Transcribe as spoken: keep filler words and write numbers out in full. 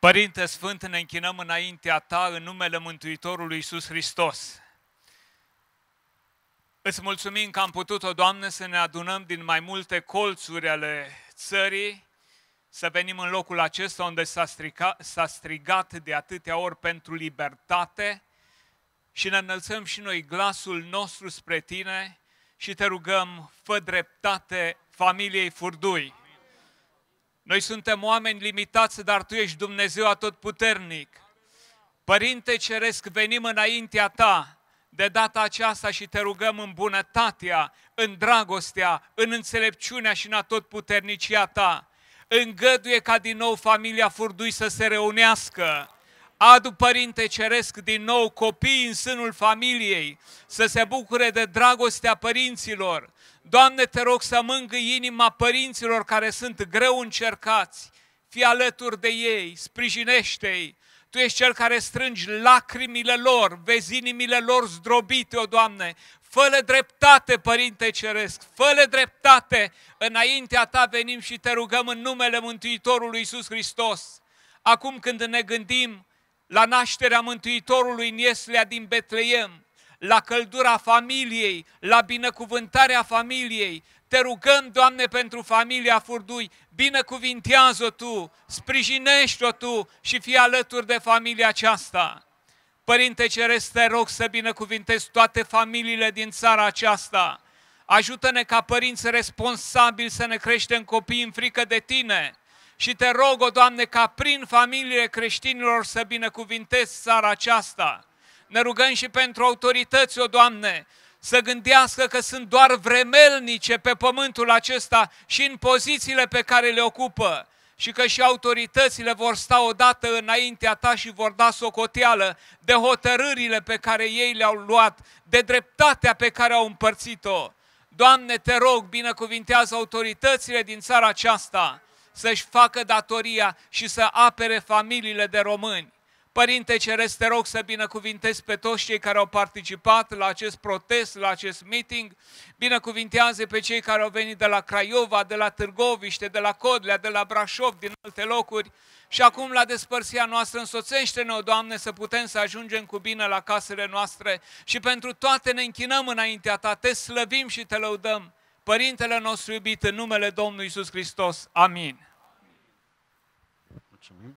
Părinte Sfânt, ne închinăm înaintea Ta în numele Mântuitorului Iisus Hristos. Îți mulțumim că am putut-o, Doamne, să ne adunăm din mai multe colțuri ale țării, să venim în locul acesta unde s-a strigat, s-a strigat de atâtea ori pentru libertate și ne înălțăm și noi glasul nostru spre Tine și Te rugăm, fă dreptate familiei Furdui. Noi suntem oameni limitați, dar Tu ești Dumnezeu atotputernic. Părinte Ceresc, venim înaintea Ta de data aceasta și Te rugăm în bunătatea, în dragostea, în înțelepciunea și în atotputernicia Ta. Îngăduie ca din nou familia Furdui să se reunească. Adu, Părinte Ceresc, din nou copii în sânul familiei, să se bucure de dragostea părinților. Doamne, Te rog să mângâi inima părinților care sunt greu încercați. Fii alături de ei, sprijinește-i. Tu ești Cel care strângi lacrimile lor, vezi inimile lor zdrobite, o Doamne. Fă-le dreptate, Părinte Ceresc, fă-le dreptate. Înaintea Ta venim și Te rugăm în numele Mântuitorului Iisus Hristos. Acum când ne gândim la nașterea Mântuitorului în Ieslea din Betleem, la căldura familiei, la binecuvântarea familiei, Te rugăm, Doamne, pentru familia Furdui, binecuvintează-o Tu, sprijinește-o Tu și fii alături de familia aceasta. Părinte Ceresc, Te rog să binecuvintezi toate familiile din țara aceasta. Ajută-ne ca părinți responsabili să ne creștem copii în frică de Tine. Și Te rog, o Doamne, ca prin familiile creștinilor să binecuvintezi țara aceasta. Ne rugăm și pentru autorități, o Doamne, să gândească că sunt doar vremelnice pe pământul acesta și în pozițiile pe care le ocupă. Și că și autoritățile vor sta odată înaintea Ta și vor da socoteală de hotărârile pe care ei le-au luat, de dreptatea pe care au împărțit-o. Doamne, Te rog, binecuvintează autoritățile din țara aceasta să-și facă datoria și să apere familiile de români. Părinte Ceresc, Te rog să binecuvintezi pe toți cei care au participat la acest protest, la acest meeting. Binecuvintează pe cei care au venit de la Craiova, de la Târgoviște, de la Codlea, de la Brașov, din alte locuri. Și acum la despărțirea noastră însoțește-ne, o Doamne, să putem să ajungem cu bine la casele noastre. Și pentru toate ne închinăm înaintea Ta, Te slăvim și Te lăudăm. Părintele nostru iubit, în numele Domnului Iisus Hristos. Amin. Mulțumim.